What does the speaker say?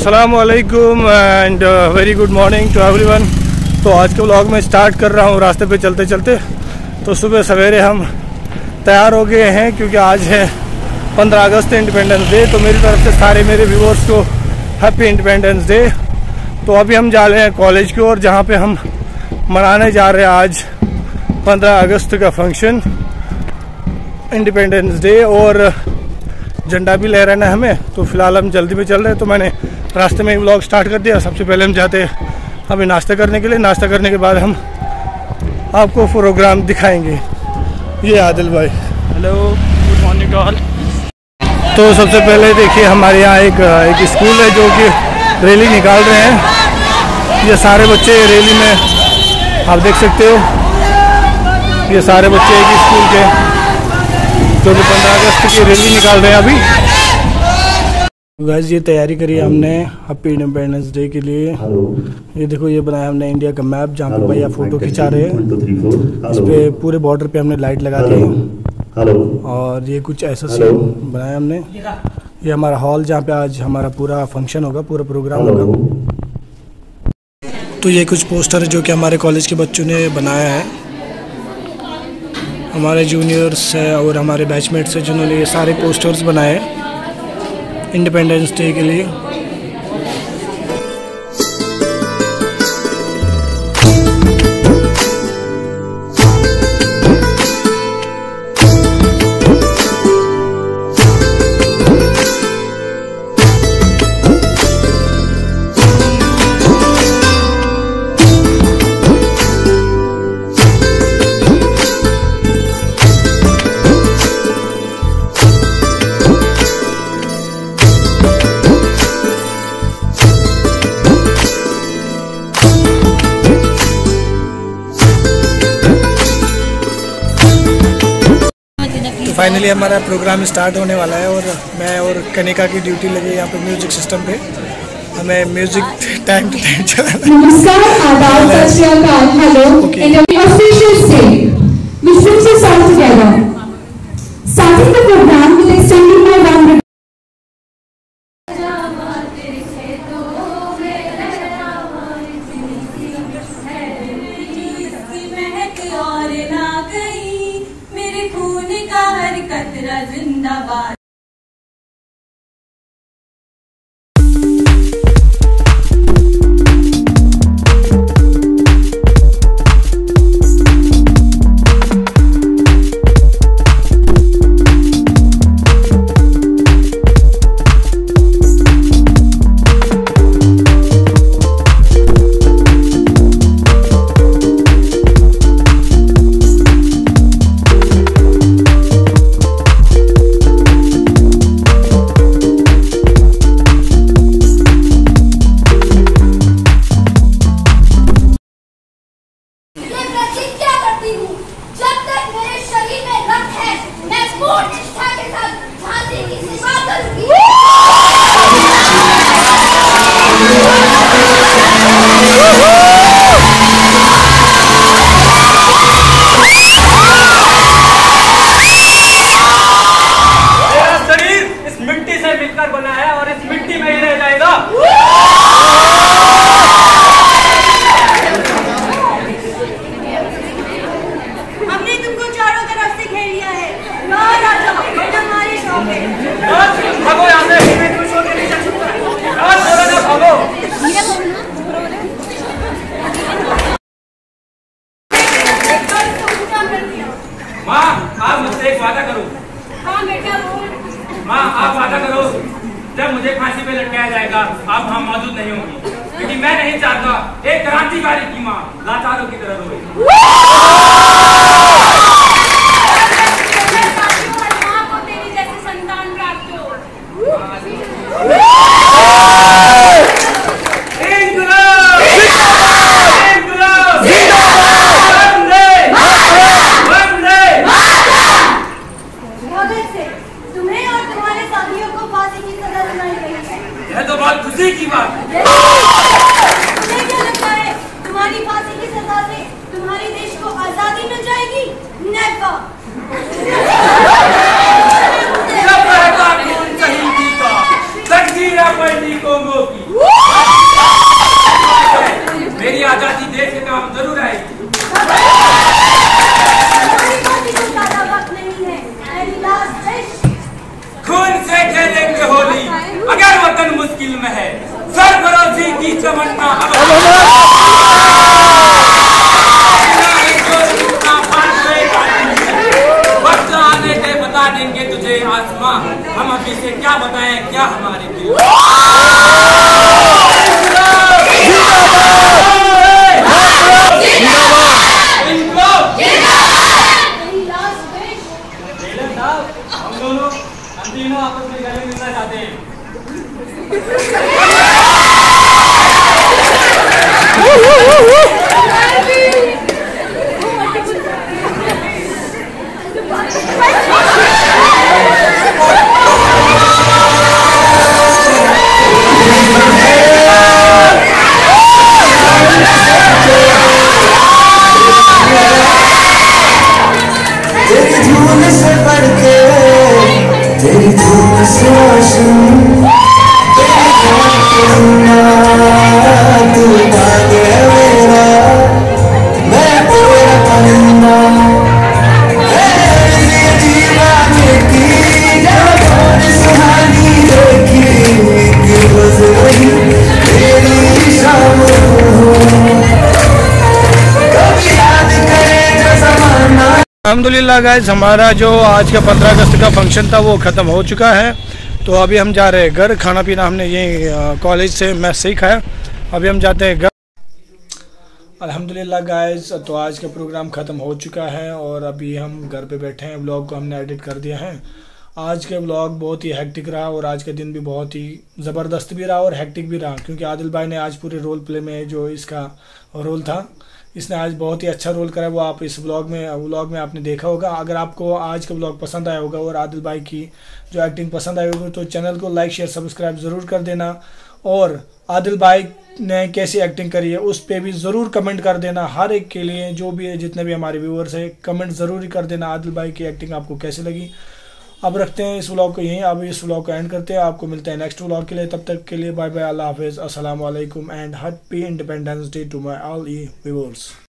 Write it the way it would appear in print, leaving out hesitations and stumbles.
अस्सलामुअलैकुम and very good morning to everyone. तो आज के व्लॉग में स्टार्ट कर रहा हूँ रास्ते पे चलते चलते। तो सुबह सवेरे हम तैयार हो गए हैं क्योंकि आज है 15 अगस्त इंडिपेंडेंस डे। तो मेरी तरफ से सारे मेरे व्यूअर्स को हैप्पी इंडिपेंडेंस डे। तो अभी हम जा रहे हैं कॉलेज की ओर, जहाँ पे हम मनाने जा रहे हैं आज 15 अगस्त का फंक्शन इंडिपेंडेंस डे, और झंडा भी लहराना है हमें। तो फिलहाल हम जल्दी में चल रहे हैं, तो मैंने रास्ते में ही व्लॉग स्टार्ट कर दिया। सबसे पहले हम जाते हैं अभी नाश्ता करने के लिए। नाश्ता करने के बाद हम आपको प्रोग्राम दिखाएंगे। ये आदिल भाई, hello, good morning to all. तो सबसे पहले देखिए हमारे यहाँ एक स्कूल है जो कि रैली निकाल रहे हैं। ये सारे बच्चे रैली में आप देख सकते हो, ये सारे बच्चे एक स्कूल के जो कि 15 अगस्त की रैली निकाल रहे हैं अभी। वैसे ये तैयारी करी है हमने हैप्पी इंडिपेंडेंस डे के लिए। ये देखो, ये बनाया हमने इंडिया का मैप, जहाँ पे भैया फोटो खिंचा रहे हैं। इस पे पूरे बॉर्डर पे हमने लाइट लगा दी है, और ये कुछ ऐसा सीन बनाया हमने। ये हमारा हॉल जहाँ पे आज हमारा पूरा फंक्शन होगा, पूरा प्रोग्राम होगा। तो ये कुछ पोस्टर है जो कि हमारे कॉलेज के बच्चों ने बनाया है। हमारे जूनियर्स है और हमारे बैचमेट्स हैं जिन्होंने ये सारे पोस्टर्स बनाए इंडिपेंडेंस डे के लिए। फाइनली हमारा प्रोग्राम स्टार्ट होने वाला है, और मैं और कनिका की ड्यूटी लगी यहाँ पे म्यूजिक सिस्टम पे। हमें म्यूजिक टाइम टू टाइम चलाना। नमस्कार, आदाब, सत श्री अकाल, hello, and the official state we sing this song together. Starting the program with extending my warm जिंदाबाद। माँ, आप वादा करो, जब मुझे फांसी पे लटकाया जाएगा आप वहाँ मौजूद नहीं होंगी, क्योंकि मैं नहीं चाहता एक क्रांतिकारी की माँ लाचारों की तरह रोए। माँ को तेरी जैसे संतान प्राप्त हो। खुशी की बात है। तुम्हें क्या लगता है तुम्हारी फांसी की सजा से तुम्हारे देश को आजादी मिल जाएगी? नेवर। जब शहीदी का तकदीर पलटी कोंगो की। अल्हम्दुलिल्लाह गाइस, हमारा जो आज का 15 अगस्त का फंक्शन था वो ख़त्म हो चुका है। तो अभी हम जा रहे हैं घर। खाना पीना हमने यहीं कॉलेज से मैस से ही खाया। अभी हम जाते हैं घर। अल्हम्दुलिल्लाह गाइस, तो आज का प्रोग्राम ख़त्म हो चुका है और अभी हम घर पे बैठे हैं। व्लॉग को हमने एडिट कर दिया है। आज का व्लॉग बहुत ही हेक्टिक रहा और आज का दिन भी बहुत ही ज़बरदस्त भी रहा और हेक्टिक भी रहा, क्योंकि आदिल भाई ने आज पूरे रोल प्ले में जो इसका रोल था, इसने आज बहुत ही अच्छा रोल करा। वो आप इस व्लॉग में आपने देखा होगा। अगर आपको आज का व्लॉग पसंद आया होगा और आदिल भाई की जो एक्टिंग पसंद आई होगी तो चैनल को लाइक शेयर सब्सक्राइब ज़रूर कर देना। और आदिल भाई ने कैसी एक्टिंग करी है उस पर भी ज़रूर कमेंट कर देना। हर एक के लिए, जो भी है, जितने भी हमारे व्यूअर्स हैं, कमेंट ज़रूर कर देना आदिल भाई की एक्टिंग आपको कैसी लगी। अब रखते हैं इस व्लॉग को यहीं। अब इस व्लॉग को एंड करते हैं। आपको मिलते हैं नेक्स्ट व्लॉग के लिए। तब तक के लिए बाय बाय, अल्लाह हाफिज़, अस्सलाम वालेकुम and happy independence day to my all viewers.